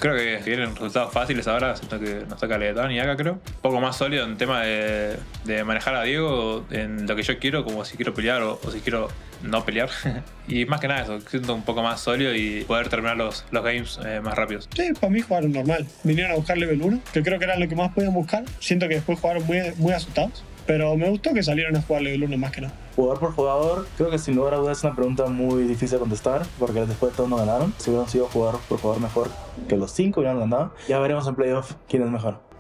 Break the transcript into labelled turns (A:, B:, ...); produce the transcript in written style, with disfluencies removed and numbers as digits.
A: Creo que vienen resultados fáciles ahora, siento que nos toca Letón y acá creo. Un poco más sólido en tema de manejar a Diego en lo que yo quiero, como si quiero pelear o si quiero no pelear. Y más que nada eso, siento un poco más sólido y poder terminar los games más rápidos.
B: Sí, para mí jugaron normal. Vinieron a buscar level 1, que creo que era lo que más podían buscar. Siento que después jugaron muy asustados. Pero me gustó que salieron a jugar level 1 más que nada.
C: Jugador por jugador, creo que sin lugar a dudas es una pregunta muy difícil de contestar, porque después de todo no ganaron. Si hubieran sido jugador por jugador mejor que los 5 hubieran ganado. Ya veremos en playoff quién es mejor.